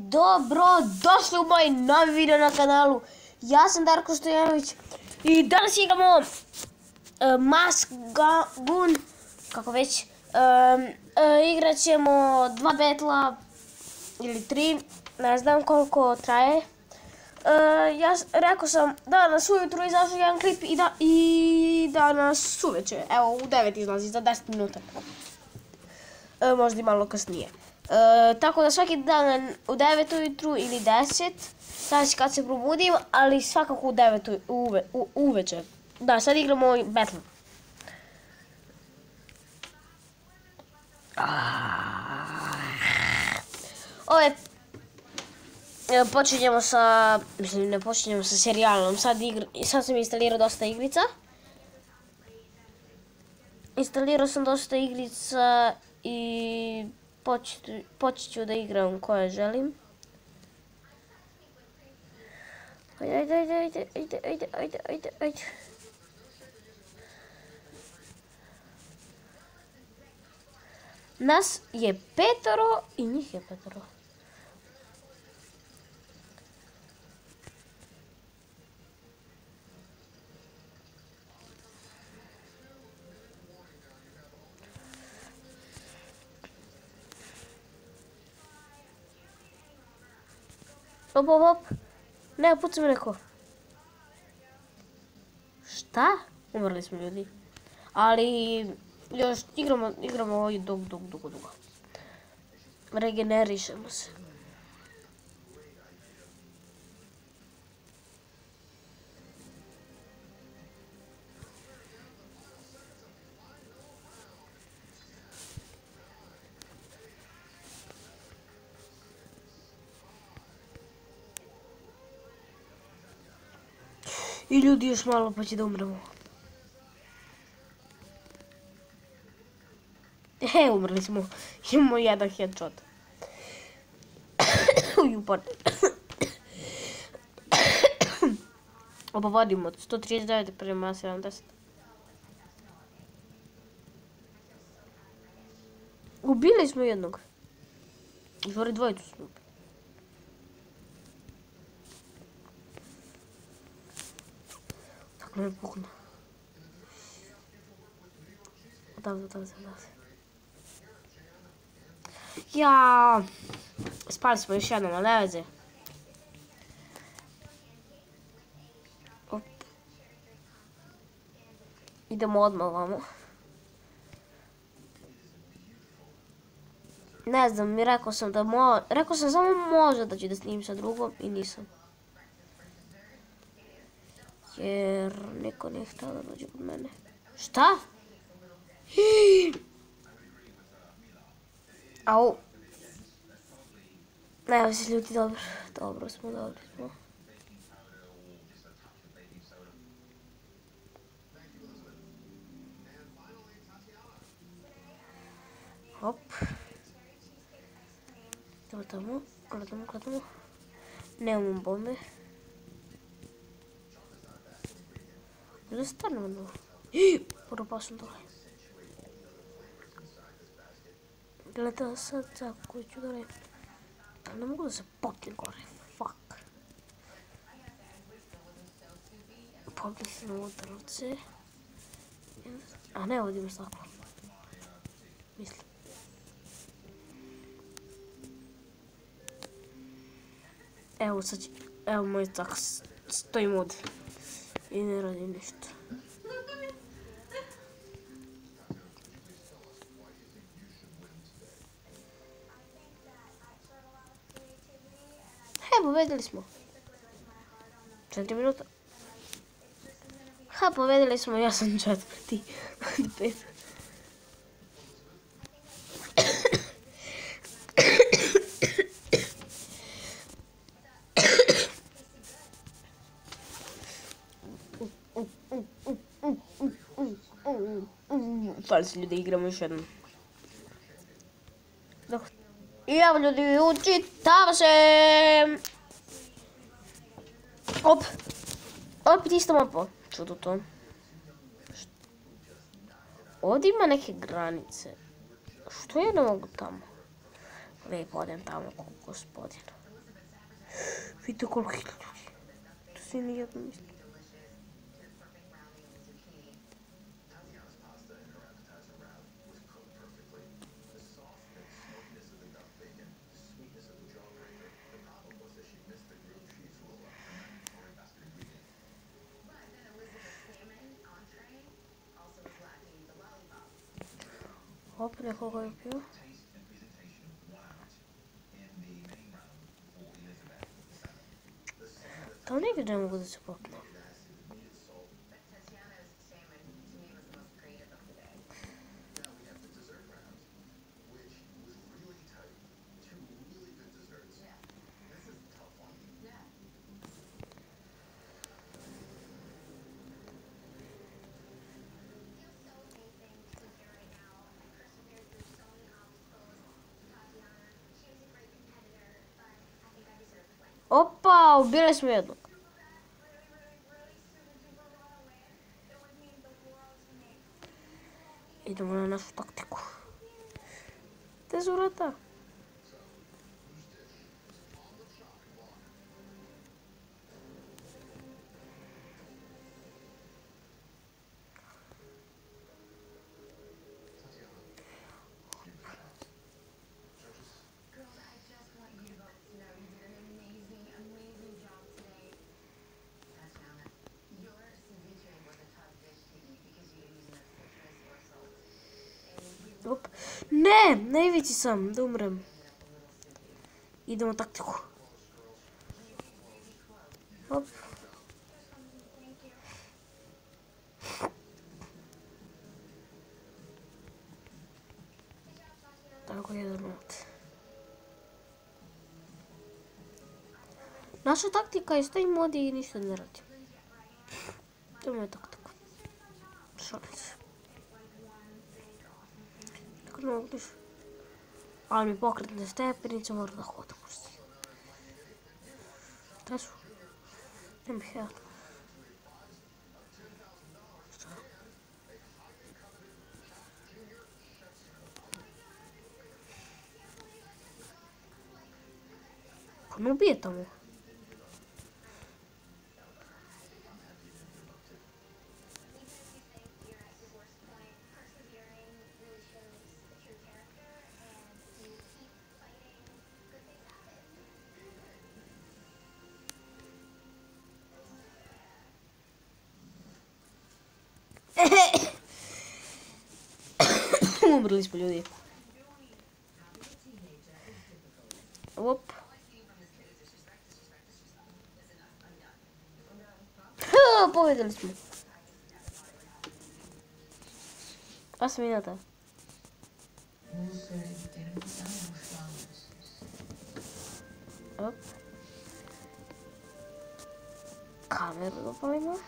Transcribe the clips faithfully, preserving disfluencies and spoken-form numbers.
Dobro, došli u moj novi video na kanalu. Ja sam Darko Stojanović i danas igramo uh, Mask Gun, kako već. Uh, uh, igrat ćemo dva betla ili tri, ne znam koliko traje. Uh, ja rekao sam danas ujutru izašao jedan klip i, da, i danas uveče, evo u devet izlazi za deset minuta. Uh, možda i malo kasnije. Uh, tako da svaki dan u devet ujutru ili deset, znači kad se probudim, ali svakako u devet uve, u, uveče. Da, sad igramo battle. Ove, počinjemo sa, mislim ne počinjemo sa serijalom, sad, igr, sad sam instalirao dosta igrica. Instalirao sam dosta igrica i počet ću da igram koje želim. Ajde, ajde, ajde, ajde, ajde, ajde, ajde, ajde. Nas je petoro i njih je petoro. Op, op, op. Ne, puca mi neko. Šta? Umrli smo ljudi. Ali još igramo, igramo ovaj dug, dug, dugo, dugo. Regenerišemo se. I ljudi još malo pa će da umremo. E, umrli smo. Imamo jedan headshot. Ujupan. Oba vodimo od sto trideset devet prema sedamdeset. Ubili smo jednog. Izvori dvojicu smo ubili. Tako me puknu. Odavde, odavde, odavde. Ja, spali smo još jednom, ali ne veze. Op. Idemo odmah ovamo. Ne znam, mi rekao sam da mo... Rekao sam samo može da ću da snimim sa drugom i nisam. Jer niko nije htio da dođe kod mene. Šta? Au. Evo se ljudi, dobro. Dobro smo, dobri smo. Hop. Gledamo, gledamo, gledamo. Nemamo bombe. Gdje stanemo na ovo? Prvo sam dole. Gledam sad tako ću da reći. Ne mogu da se potnem gore. Fuck. Pogledaj se na odrovce. A ne, ovdje ima staklo. Mislim. Evo sad će, evo moj tak stojim ovdje. I ne radim ništa. He, pobedili smo. Četiri minuta. Ha, pobedili smo, ja sam četvrti. Pet. Fali se ljudi, igramo još jednom. I evo ljudi, učitava se. Op. Opet isto mapa. Čudo to. Ovdje ima neke granice. Što ja ne mogu tamo? Lijepo odem tamo, gospodin. Vidite koliko je ljudi. To svi nijedno misli. Hop, nekoga je pio. Tamo negdje ne mogu da se popne. Opa, ubili smo jednog. Idemo na našu taktiku. Gdje su vrata? Op. Ne, na ivici sam, da umrem. Idemo taktiku. Op. Tako, jedan minut. Naša taktika je stojim ovdje i ništa ne radi. To je moja taktika. Šalim se. Ne mogu više. Ali mi pokretne stepenice, moram da hodam. Gdje su? Nema ih ja. Ko me ubije tamo? Umrli smo ljudi. Op. Ha, pobjedili smo. osam minuta. Op. Kameru dopalimo.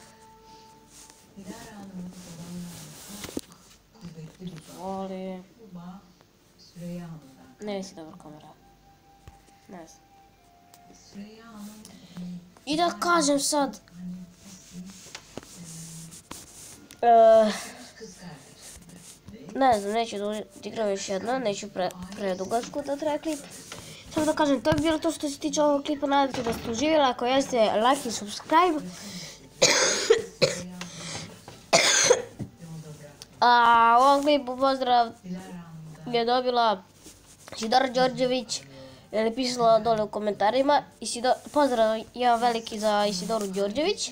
Voli. Ne visi dobro kamera. Ne znam. I da kažem sad. Uh, ne znam, neću da igram još jedno, neću pre, predugačku da traje klip. Samo da kažem, to je bilo to što se tiče ovog klipa, nadate da ste uživjeli, ako jeste, like i subscribe. A u ovom klipu pozdrav je dobila Isidora Đorđević, je li pisala dole u komentarima. Isidor, pozdrav jedan veliki za Isidoru Đorđević.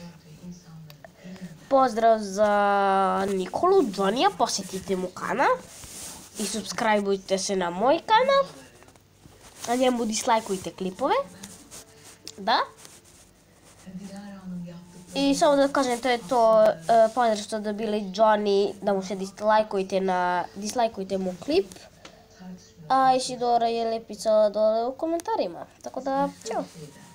Pozdrav za Nikolu Donija, posjetite mu kanal i subscribeujte se na moj kanal. Na njemu dislajkujte klipove. Da. I samo da kažem, to je to, uh, pozdrav što dobili Johnny, da mu se dislajkujte na, dislajkujte mu klip. A Isidora je lepica dole u komentarima. Tako da, čao.